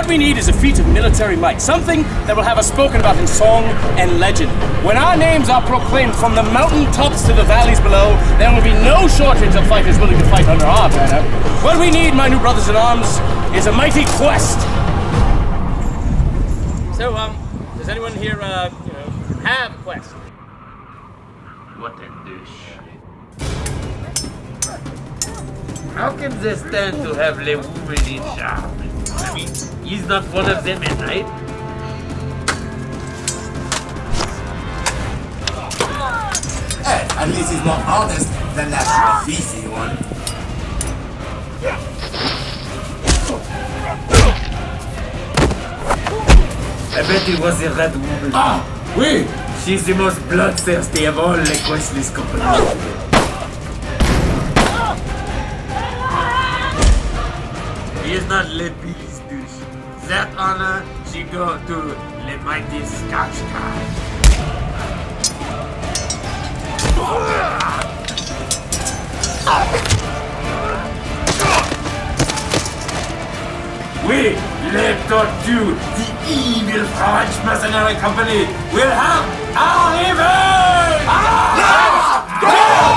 What we need is a feat of military might, something that will have us spoken about in song and legend. When our names are proclaimed from the mountain tops to the valleys below, there will be no shortage of fighters willing to fight under our banner. What we need, my new brothers in arms, is a mighty quest. So, does anyone here, have a quest? What a douche. How can they stand to have the woman in charge? I mean, he's not one of them, right? Hey, at least he's more honest than that beefy one. I bet it was a red woman. Ah, oui! She's the most bloodthirsty of all the Questless Company. He is not Le Billy's douche. That honor, she go to Le Mighty Scotch Guy. We, Le Tortue, the evil French mercenary company, will have our revenge! Let's go!